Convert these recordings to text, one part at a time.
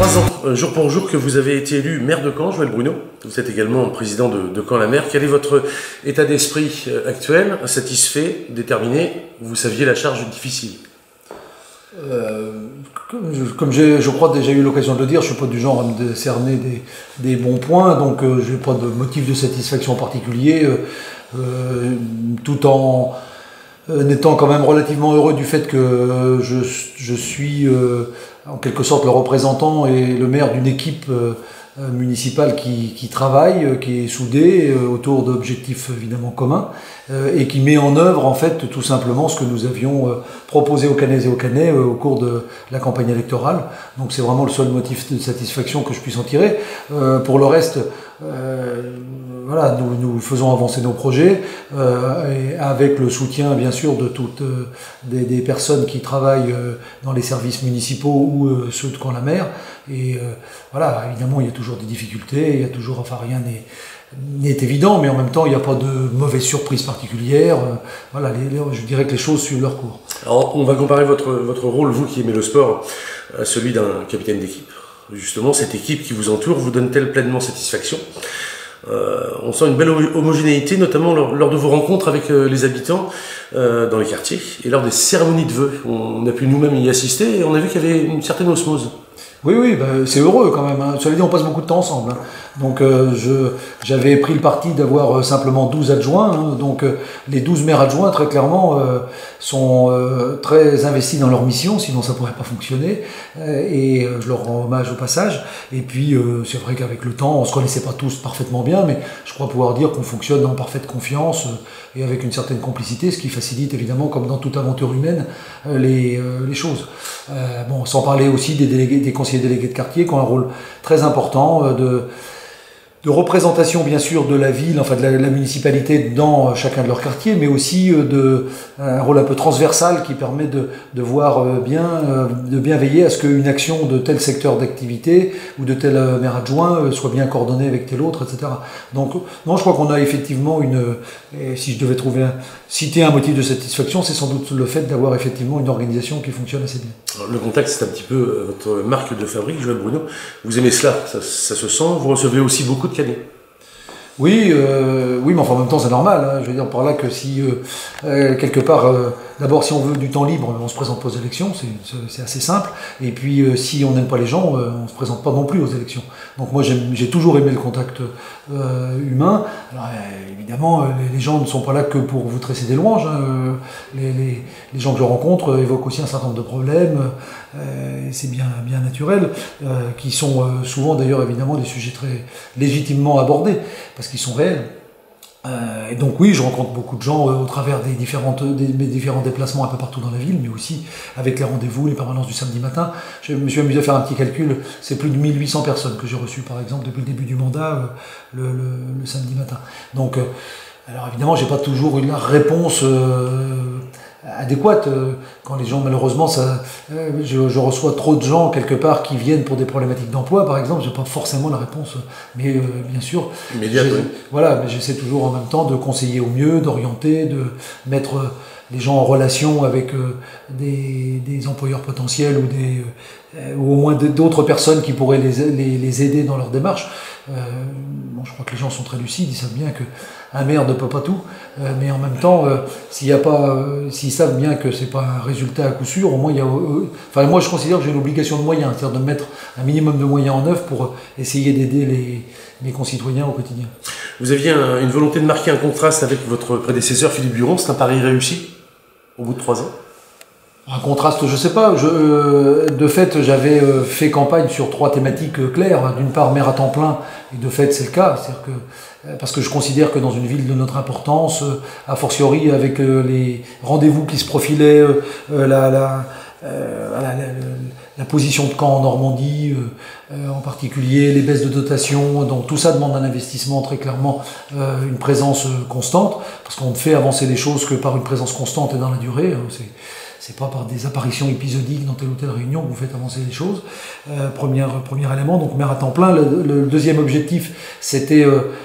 3 ans, jour pour jour, que vous avez été élu maire de Caen, Joël Bruno. Vous êtes également président de Caen-la-Mer. Quel est votre état d'esprit actuel? Satisfait, déterminé? Vous saviez la charge difficile? Comme je crois déjà eu l'occasion de le dire, je ne suis pas du genre à me décerner des bons points, donc je n'ai pas de motif de satisfaction particulier, tout en étant quand même relativement heureux du fait que je suis en quelque sorte le représentant et le maire d'une équipe municipale qui travaille, qui est soudée autour d'objectifs évidemment communs et qui met en œuvre en fait tout simplement ce que nous avions proposé aux Cannaises et aux Cannais au cours de la campagne électorale. Donc c'est vraiment le seul motif de satisfaction que je puisse en tirer. Pour le reste, voilà, nous faisons avancer nos projets et avec le soutien bien sûr de toutes des personnes qui travaillent dans les services municipaux ou ceux de Caen-la-Mer. Et voilà, évidemment il y a toujours des difficultés, il y a toujours, enfin rien n'est évident, mais en même temps il n'y a pas de mauvaise surprise particulière. Voilà, je dirais que les choses suivent leur cours. Alors on va comparer votre rôle, vous qui aimez le sport, à celui d'un capitaine d'équipe. Justement, cette équipe qui vous entoure vous donne-t-elle pleinement satisfaction? On sent une belle homogénéité, notamment lors de vos rencontres avec les habitants dans les quartiers et lors des cérémonies de vœux. On a pu nous-mêmes y assister et on a vu qu'il y avait une certaine osmose. Oui, ben, c'est heureux quand même. Hein. Cela dit, on passe beaucoup de temps ensemble. Hein. Donc j'avais pris le parti d'avoir simplement 12 adjoints. Hein. Donc les 12 maires adjoints, très clairement, sont très investis dans leur mission, sinon ça ne pourrait pas fonctionner. Et je leur rends hommage au passage. Et puis c'est vrai qu'avec le temps, on ne se connaissait pas tous parfaitement bien, mais je crois pouvoir dire qu'on fonctionne en parfaite confiance et avec une certaine complicité, ce qui facilite évidemment, comme dans toute aventure humaine, les choses. Bon, sans parler aussi des conseillers délégués de quartier qui ont un rôle très important de représentation bien sûr de la ville, enfin de la municipalité dans chacun de leurs quartiers, mais aussi un rôle un peu transversal qui permet de voir de bien veiller à ce qu'une action de tel secteur d'activité ou de tel maire adjoint soit bien coordonnée avec tel autre, etc. Donc non, je crois qu'on a effectivement si je devais citer un motif de satisfaction, c'est sans doute le fait d'avoir effectivement une organisation qui fonctionne assez bien. Alors, le contact, c'est un petit peu votre marque de fabrique, Joël Bruno. Vous aimez cela, ça se sent. Vous recevez aussi beaucoup de Cannais. Oui, mais enfin en même temps c'est normal. Hein. Je veux dire par là que si quelque part, d'abord si on veut du temps libre, on se présente pas aux élections, c'est assez simple. Et puis si on n'aime pas les gens, on se présente pas non plus aux élections. Donc moi j'ai toujours aimé le contact humain. Alors évidemment, les gens ne sont pas là que pour vous tresser des louanges. Hein. Les gens que je rencontre évoquent aussi un certain nombre de problèmes. C'est bien naturel, qui sont souvent d'ailleurs évidemment des sujets très légitimement abordés. Parce qu'ils sont réels. Et donc oui, je rencontre beaucoup de gens au travers mes différents déplacements un peu partout dans la ville, mais aussi avec les rendez-vous, les permanences du samedi matin. Je me suis amusé à faire un petit calcul, c'est plus de 1800 personnes que j'ai reçues par exemple depuis le début du mandat, le samedi matin. Donc, alors évidemment, j'ai pas toujours eu la réponse adéquate. Quand les gens, malheureusement, je reçois trop de gens quelque part qui viennent pour des problématiques d'emploi, par exemple, j'ai pas forcément la réponse, mais bien sûr, voilà, mais j'essaie toujours en même temps de conseiller au mieux, d'orienter, de mettre les gens en relation avec des employeurs potentiels ou au moins d'autres personnes qui pourraient les aider dans leur démarche. Bon, je crois que les gens sont très lucides, ils savent bien qu'un maire ne peut pas tout, mais en même temps, s'ils savent bien que c'est pas un résultat à coup sûr, au moins enfin moi je considère que j'ai une obligation de moyens, c'est-à-dire de mettre un minimum de moyens en œuvre pour essayer d'aider mes concitoyens au quotidien. Vous aviez une volonté de marquer un contraste avec votre prédécesseur Philippe Buron, c'est un pari réussi au bout de 3 ans? Un contraste, je sais pas. De fait, j'avais fait campagne sur 3 thématiques claires. D'une part, maire à temps plein, et de fait, c'est le cas. C'est-à-dire parce que je considère que dans une ville de notre importance, a fortiori avec les rendez-vous qui se profilaient, la position de Caen en Normandie, en particulier les baisses de dotation, donc tout ça demande un investissement très clairement, une présence constante, parce qu'on ne fait avancer les choses que par une présence constante et dans la durée. C'est pas par des apparitions épisodiques dans telle ou telle réunion que vous faites avancer les choses. Premier élément, donc maire à temps plein. Le deuxième objectif, c'était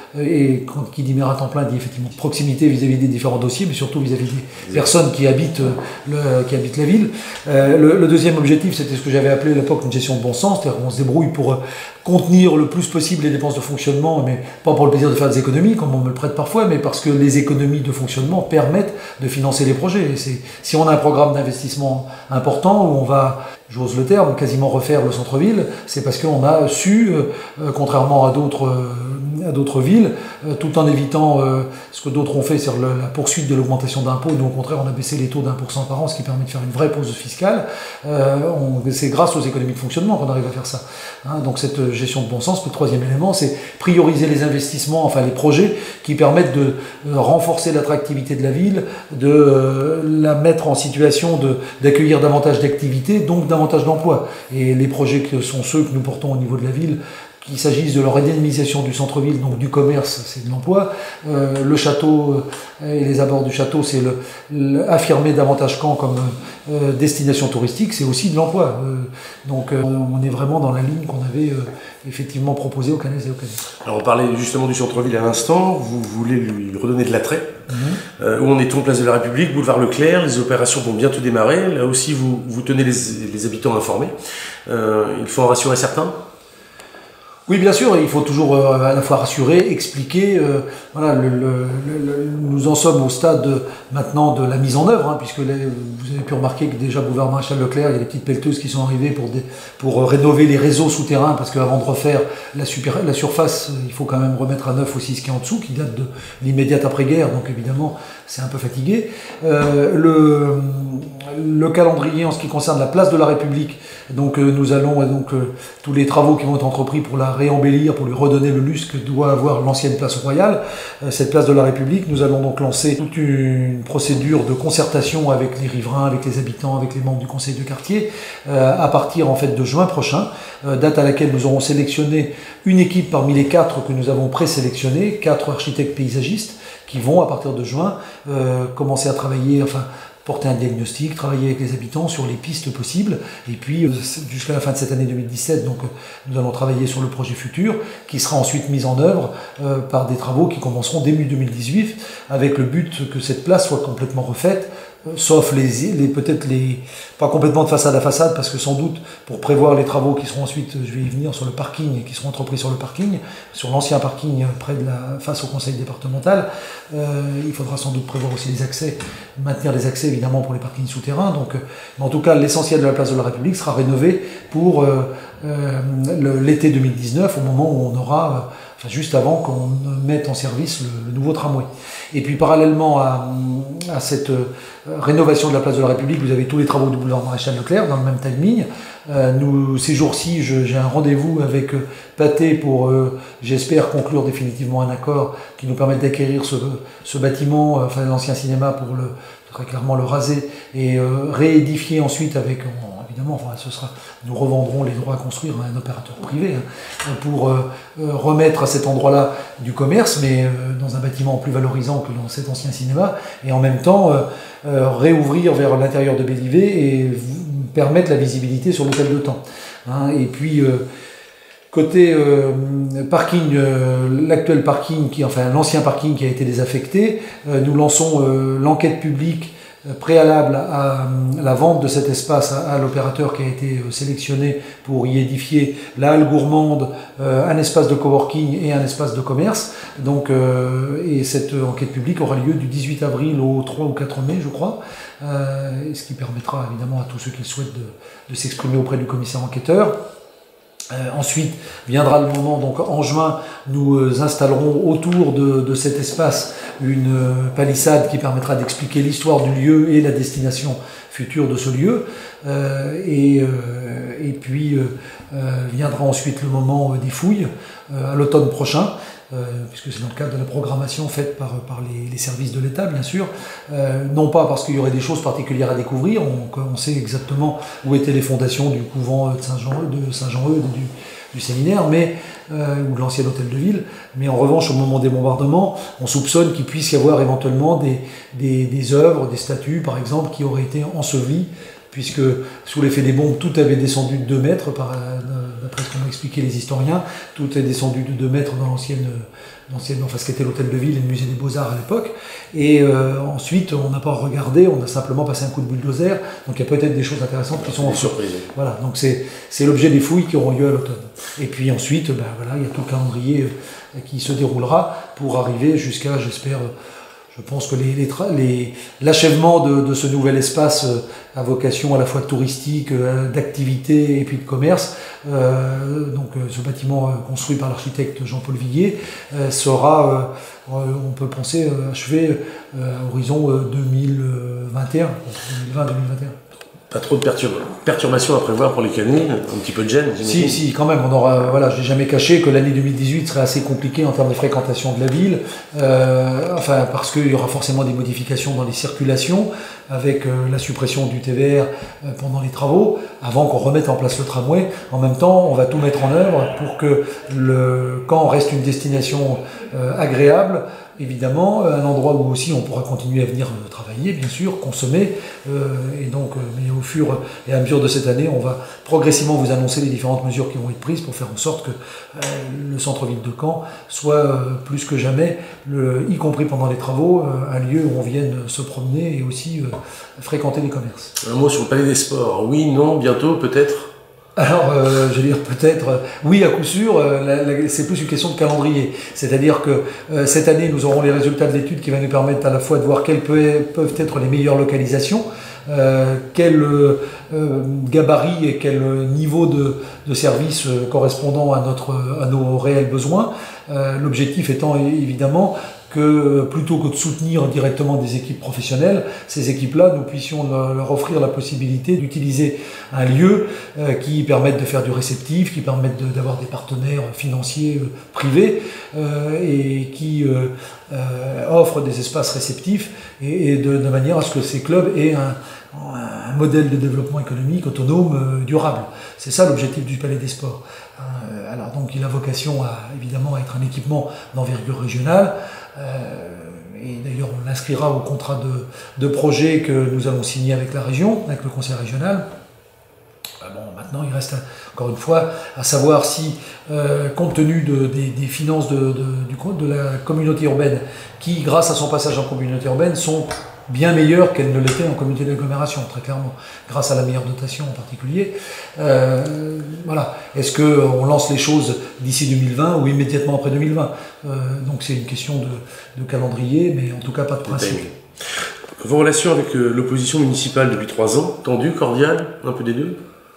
et qui dit maire à temps plein dit effectivement proximité vis-à-vis des différents dossiers, mais surtout vis-à-vis des personnes qui habitent la ville. Le deuxième objectif, c'était ce que j'avais appelé à l'époque une gestion de bon sens, c'est-à-dire qu'on se débrouille pour contenir le plus possible les dépenses de fonctionnement, mais pas pour le plaisir de faire des économies, comme on me le prête parfois, mais parce que les économies de fonctionnement permettent de financer les projets. Si on a un programme d'investissement important où on va, j'ose le terme, quasiment refaire le centre-ville, c'est parce qu'on a su, contrairement à d'autres villes, tout en évitant ce que d'autres ont fait, c'est-à-dire la poursuite de l'augmentation d'impôts. Nous, au contraire, on a baissé les taux d'1% par an, ce qui permet de faire une vraie pause fiscale. C'est grâce aux économies de fonctionnement qu'on arrive à faire ça. Donc cette gestion de bon sens, le troisième élément, c'est prioriser les investissements, enfin les projets qui permettent de renforcer l'attractivité de la ville, de la mettre en situation d'accueillir davantage d'activités, donc davantage d'emplois. Et les projets que sont ceux que nous portons au niveau de la ville, qu'il s'agisse de leur redynamisation du centre-ville, donc du commerce, c'est de l'emploi. Le château et les abords du château, c'est affirmer davantage Caen comme destination touristique, c'est aussi de l'emploi. Donc on est vraiment dans la ligne qu'on avait effectivement proposée au Cannes et au Cannes. Alors on parlait justement du centre-ville à l'instant, vous voulez lui redonner de l'attrait. Où on est place de la République, boulevard Leclerc, les opérations vont bientôt démarrer. Là aussi, vous tenez les habitants informés. Il faut en rassurer certains. Oui, bien sûr, il faut toujours à la fois rassurer, expliquer. Voilà, nous en sommes au stade maintenant de la mise en œuvre, puisque vous avez pu remarquer que déjà boulevard Maréchal Leclerc, il y a des petites pelleteuses qui sont arrivées pour rénover les réseaux souterrains, parce qu'avant de refaire la surface, il faut quand même remettre à neuf aussi ce qui est en dessous, qui date de l'immédiate après-guerre, donc évidemment c'est un peu fatigué. Le calendrier en ce qui concerne la place de la République, donc nous allons tous les travaux qui vont être entrepris pour la réembellir, pour lui redonner le lustre que doit avoir l'ancienne place royale, cette place de la République. Nous allons donc lancer toute une procédure de concertation avec les riverains, avec les habitants, avec les membres du conseil de quartier, à partir en fait de juin prochain, date à laquelle nous aurons sélectionné une équipe parmi les 4 que nous avons présélectionnés, 4 architectes paysagistes qui vont à partir de juin commencer à travailler, porter un diagnostic, travailler avec les habitants sur les pistes possibles, et puis jusqu'à la fin de cette année 2017, donc nous allons travailler sur le projet futur, qui sera ensuite mis en œuvre par des travaux qui commenceront début 2018, avec le but que cette place soit complètement refaite, sauf peut-être pas complètement de façade à façade, parce que sans doute, pour prévoir les travaux qui seront ensuite, je vais y venir, sur le parking, qui seront entrepris sur le parking, sur l'ancien parking face au conseil départemental, il faudra sans doute prévoir aussi les accès, maintenir les accès évidemment pour les parkings souterrains. Donc, en tout cas, l'essentiel de la place de la République sera rénové pour l'été 2019, au moment où on aura, juste avant qu'on mette en service le nouveau tramway. Et puis parallèlement à cette rénovation de la place de la République, vous avez tous les travaux du boulevard Maréchal Leclerc dans le même timing. Ces jours-ci, j'ai un rendez-vous avec Pathé pour, j'espère, conclure définitivement un accord qui nous permette d'acquérir ce bâtiment, l'ancien cinéma, pour très clairement le raser et réédifier ensuite avec, évidemment, nous revendrons les droits à construire à un opérateur privé pour remettre à cet endroit-là du commerce, mais dans un bâtiment plus valorisant que dans cet ancien cinéma, et en même temps réouvrir vers l'intérieur de Bélivet et permettre la visibilité sur l'hôtel de Temps. Et puis côté parking, l'actuel parking, l'ancien parking qui a été désaffecté, nous lançons l'enquête publique préalable à la vente de cet espace à l'opérateur qui a été sélectionné pour y édifier la halle gourmande, un espace de coworking et un espace de commerce. Donc, et cette enquête publique aura lieu du 18 avril au 3 ou 4 mai, je crois, ce qui permettra évidemment à tous ceux qui le souhaitent de s'exprimer auprès du commissaire enquêteur. Ensuite viendra le moment, donc en juin, nous installerons autour de cet espace une palissade qui permettra d'expliquer l'histoire du lieu et la destination future de ce lieu. Et puis viendra ensuite le moment des fouilles à l'automne prochain, puisque c'est dans le cadre de la programmation faite par les services de l'État, bien sûr. Non pas parce qu'il y aurait des choses particulières à découvrir, on sait exactement où étaient les fondations du couvent de Saint-Jean-Eudes, du séminaire, ou de l'ancien hôtel de ville, mais en revanche, au moment des bombardements, on soupçonne qu'il puisse y avoir éventuellement des œuvres, des statues, par exemple, qui auraient été ensevelies, puisque sous l'effet des bombes, tout avait descendu de 2 mètres, d'après ce qu'ont expliqué les historiens, tout est descendu de 2 mètres dans l'ancienne, enfin ce qu'était l'hôtel de ville et le musée des Beaux-Arts à l'époque. Et ensuite, on n'a pas regardé, on a simplement passé un coup de bulldozer. Donc il y a peut-être des choses intéressantes qui sont en surprises. Voilà, donc c'est l'objet des fouilles qui auront lieu à l'automne. Et puis ensuite, ben, voilà, il y a tout le calendrier qui se déroulera pour arriver jusqu'à, j'espère, je pense que l'achèvement de ce nouvel espace à vocation à la fois touristique, d'activité et puis de commerce, donc ce bâtiment construit par l'architecte Jean-Paul Viguier sera, on peut penser, achevé à horizon 2021, 2020-2021. Pas trop de perturbations à prévoir pour les canets, un petit peu de gêne. Si, quand même, on aura, voilà, je n'ai jamais caché que l'année 2018 serait assez compliquée en termes de fréquentation de la ville, enfin, parce qu'il y aura forcément des modifications dans les circulations, avec la suppression du TVR pendant les travaux, avant qu'on remette en place le tramway. En même temps, on va tout mettre en œuvre pour que le camp reste une destination agréable, évidemment, un endroit où aussi on pourra continuer à venir travailler, bien sûr, consommer, et donc, mais au fur et à mesure de cette année, on va progressivement vous annoncer les différentes mesures qui vont être prises pour faire en sorte que le centre-ville de Caen soit plus que jamais, y compris pendant les travaux, un lieu où on vienne se promener et aussi fréquenter les commerces. Un mot sur le Palais des Sports. Oui, non, bientôt, peut-être? Alors, je veux dire, peut-être, oui, à coup sûr, c'est plus une question de calendrier. C'est-à-dire que cette année, nous aurons les résultats de l'étude qui va nous permettre à la fois de voir quelles peuvent être les meilleures localisations, quel gabarit et quel niveau de service correspondant à nos réels besoins. L'objectif étant évidemment que plutôt que de soutenir directement des équipes professionnelles, ces équipes-là, nous puissions leur offrir la possibilité d'utiliser un lieu qui permette de faire du réceptif, qui permette d'avoir des partenaires financiers privés et qui offre des espaces réceptifs et de manière à ce que ces clubs aient un modèle de développement économique autonome, durable. C'est ça l'objectif du Palais des Sports. Alors donc il a vocation évidemment à être un équipement d'envergure régionale. Et d'ailleurs on l'inscrira au contrat de projet que nous allons signer avec la région, avec le conseil régional. Bon, maintenant il reste encore une fois à savoir si, compte tenu des finances de la communauté urbaine, qui grâce à son passage en communauté urbaine sont bien meilleures qu'elles ne l'étaient en communauté d'agglomération, très clairement, grâce à la meilleure dotation en particulier. Voilà. Est-ce qu'on lance les choses d'ici 2020 ou immédiatement après 2020 donc c'est une question de calendrier, mais en tout cas pas de principe. Vos relations avec l'opposition municipale depuis 3 ans, tendues, cordiales, un peu des deux?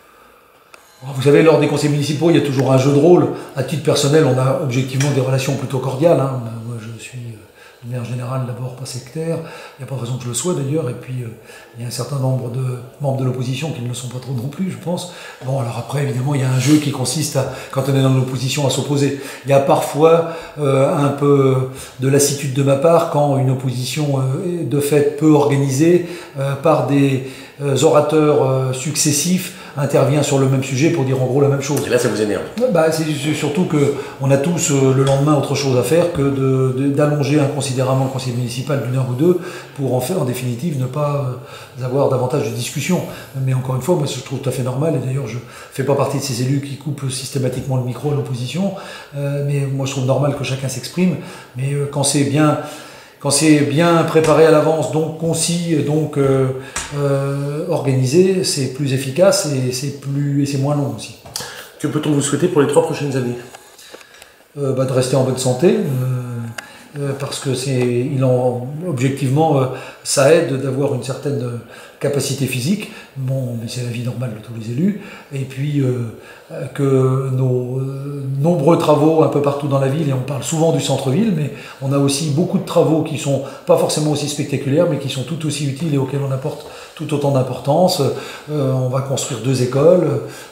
Vous savez, lors des conseils municipaux, il y a toujours un jeu de rôle. À titre personnel, on a objectivement des relations plutôt cordiales. Moi, je suis de manière générale d'abord pas sectaire. Il n'y a pas de raison que je le sois d'ailleurs. Et puis, il y a un certain nombre de membres de l'opposition qui ne le sont pas trop non plus, je pense. Bon, alors après, évidemment, il y a un jeu qui consiste, quand on est dans l'opposition, à s'opposer. Il y a parfois un peu de lassitude de ma part quand une opposition est de fait peu organisée par des orateurs successifs intervient sur le même sujet pour dire en gros la même chose. Et là, ça vous énerve? C'est surtout qu'on a tous le lendemain autre chose à faire que d'allonger inconsidérément le conseil municipal d'1 heure ou 2 pour en définitive ne pas avoir davantage de discussion. Mais encore une fois, moi je trouve tout à fait normal, et d'ailleurs je ne fais pas partie de ces élus qui coupent systématiquement le micro à l'opposition, mais moi je trouve normal que chacun s'exprime, mais quand c'est bien préparé à l'avance, donc concis, donc organisé, c'est plus efficace et c'est moins long aussi. Que peut-on vous souhaiter pour les 3 prochaines années? De rester en bonne santé, parce que objectivement, ça aide d'avoir une certaine capacité physique. Bon, mais c'est la vie normale de tous les élus. Et puis que nos nombreux travaux un peu partout dans la ville, et on parle souvent du centre-ville, mais on a aussi beaucoup de travaux qui sont pas forcément aussi spectaculaires, mais qui sont tout aussi utiles et auxquels on apporte tout autant d'importance. On va construire 2 écoles.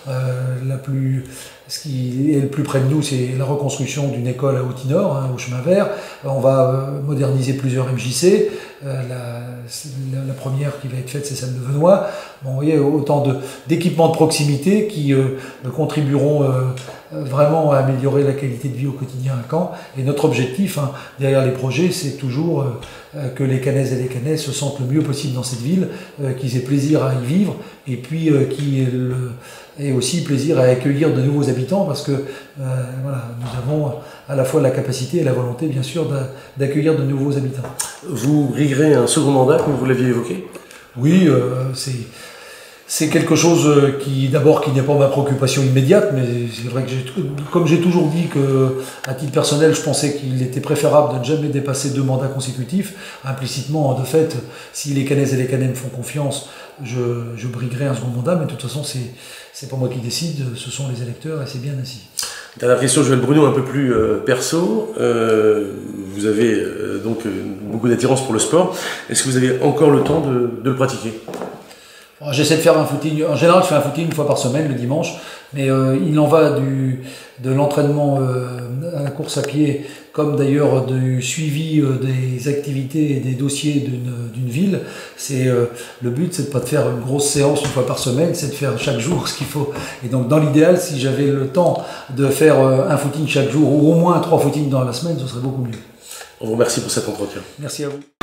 Ce qui est le plus près de nous, c'est la reconstruction d'une école à Autinor, au chemin vert. On va moderniser plusieurs MJC. la première qui va être faite, c'est celle de Venoy. Bon, vous voyez, autant d'équipements de proximité qui contribueront vraiment à améliorer la qualité de vie au quotidien à Caen. Et notre objectif, hein, derrière les projets, c'est toujours que les Cannaises et les Cannais se sentent le mieux possible dans cette ville, qu'ils aient plaisir à y vivre, et puis qu'ils aient aussi plaisir à accueillir de nouveaux habitants, parce que voilà, nous avons à la fois la capacité et la volonté, bien sûr, d'accueillir de nouveaux habitants. Vous briguerez un second mandat, comme vous l'aviez évoqué? Oui, c'est quelque chose qui n'est pas ma préoccupation immédiate, mais c'est vrai que comme j'ai toujours dit que, à titre personnel, je pensais qu'il était préférable de ne jamais dépasser 2 mandats consécutifs. Implicitement, de fait, si les Cannaises et les Cannais me font confiance, je briguerai un second mandat, mais de toute façon, c'est pas moi qui décide, ce sont les électeurs et c'est bien ainsi. Dernière question, Joël Bruno, un peu plus perso. Vous avez donc beaucoup d'attirance pour le sport. Est-ce que vous avez encore le temps de le pratiquer? J'essaie de faire un footing. En général, je fais un footing 1 fois par semaine, le dimanche. Mais il en va de l'entraînement à la course à pied, comme d'ailleurs du suivi des activités et des dossiers d'une ville. Le but, c'est de pas de faire une grosse séance 1 fois par semaine, c'est de faire chaque jour ce qu'il faut. Et donc, dans l'idéal, si j'avais le temps de faire un footing chaque jour, ou au moins 3 footings dans la semaine, ce serait beaucoup mieux. On vous remercie pour cet entretien. Merci à vous.